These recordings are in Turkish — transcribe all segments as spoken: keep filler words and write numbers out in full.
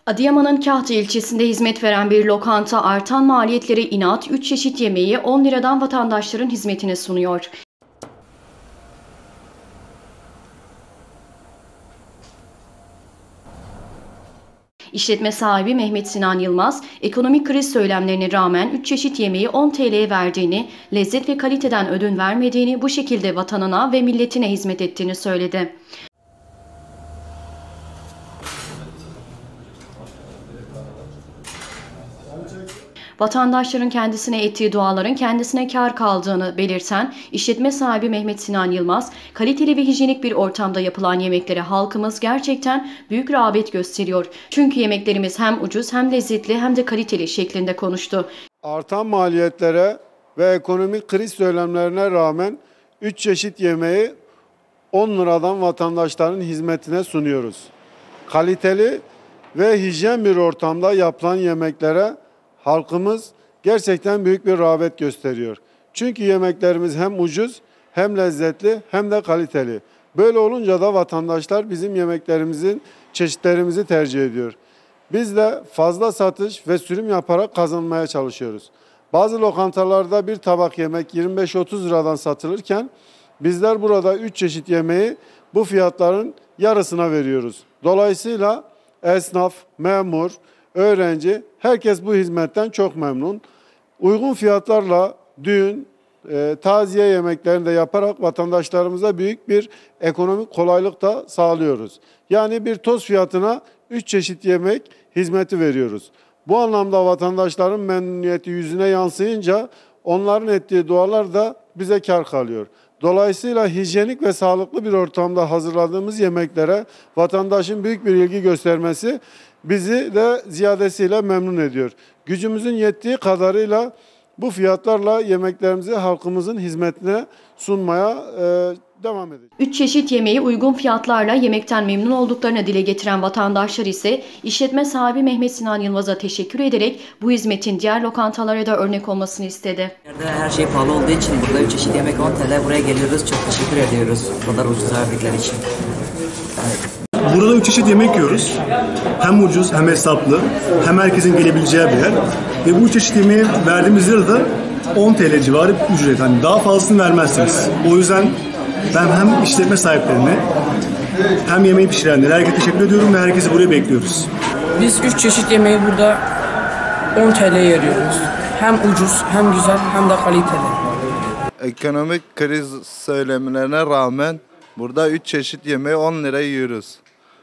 Adıyaman'ın Kahta ilçesinde hizmet veren bir lokanta artan maliyetleri inat üç çeşit yemeği on liradan vatandaşların hizmetine sunuyor. İşletme sahibi Mehmet Sinan Yılmaz, ekonomik kriz söylemlerine rağmen üç çeşit yemeği on T L'ye verdiğini, lezzet ve kaliteden ödün vermediğini, bu şekilde vatanına ve milletine hizmet ettiğini söyledi. Vatandaşların kendisine ettiği duaların kendisine kâr kaldığını belirten işletme sahibi Mehmet Sinan Yılmaz, kaliteli ve hijyenik bir ortamda yapılan yemeklere halkımız gerçekten büyük rağbet gösteriyor. Çünkü yemeklerimiz hem ucuz hem lezzetli hem de kaliteli şeklinde konuştu. Artan maliyetlere ve ekonomik kriz söylemlerine rağmen üç çeşit yemeği on liradan vatandaşların hizmetine sunuyoruz. Kaliteli ve hijyen bir ortamda yapılan yemeklere halkımız gerçekten büyük bir rağbet gösteriyor. Çünkü yemeklerimiz hem ucuz, hem lezzetli, hem de kaliteli. Böyle olunca da vatandaşlar bizim yemeklerimizin çeşitlerimizi tercih ediyor. Biz de fazla satış ve sürüm yaparak kazanmaya çalışıyoruz. Bazı lokantalarda bir tabak yemek yirmi beş otuz liradan satılırken bizler burada üç çeşit yemeği bu fiyatların yarısına veriyoruz. Dolayısıyla esnaf, memur, öğrenci, herkes bu hizmetten çok memnun. Uygun fiyatlarla düğün, e, taziye yemeklerini de yaparak vatandaşlarımıza büyük bir ekonomik kolaylık da sağlıyoruz. Yani bir toz fiyatına üç çeşit yemek hizmeti veriyoruz. Bu anlamda vatandaşların memnuniyeti yüzüne yansıyınca onların ettiği dualar da bize kâr kalıyor. Dolayısıyla hijyenik ve sağlıklı bir ortamda hazırladığımız yemeklere vatandaşın büyük bir ilgi göstermesi bizi de ziyadesiyle memnun ediyor. Gücümüzün yettiği kadarıyla bu fiyatlarla yemeklerimizi halkımızın hizmetine sunmaya e, devam edeceğiz. Üç çeşit yemeği uygun fiyatlarla yemekten memnun olduklarını dile getiren vatandaşlar ise işletme sahibi Mehmet Sinan Yılmaz'a teşekkür ederek bu hizmetin diğer lokantalara da örnek olmasını istedi. Her şey pahalı olduğu için burada üç çeşit yemek on T L, buraya geliyoruz. Çok teşekkür ediyoruz bu kadar ucuz verdikleri için. Evet. Burada üç çeşit yemek yiyoruz. Hem ucuz hem hesaplı hem herkesin gelebileceği bir yer. Ve bu üç çeşit yemeği verdiğimiz lira da on T L civarı bir ücret. Hani daha fazlasını vermezsiniz. O yüzden ben hem işletme sahiplerine hem yemeği pişirenlere herkese teşekkür ediyorum ve herkesi buraya bekliyoruz. Biz üç çeşit yemeği burada on T L'ye veriyoruz. Hem ucuz hem güzel hem de kaliteli. Ekonomik kriz söylemlerine rağmen burada üç çeşit yemeği on lira yiyoruz.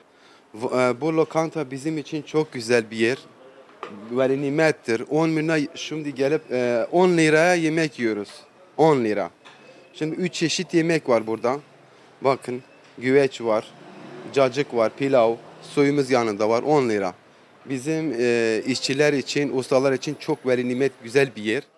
Bu lokanta bizim için çok güzel bir yer. Böyle nimettir. on lira şimdi gelip on liraya yemek yiyoruz. on lira. Şimdi üç çeşit yemek var burada. Bakın güveç var, cacık var, pilav, suyumuz yanında var on lira. Bizim e, işçiler için, ustalar için çok böyle nimet güzel bir yer.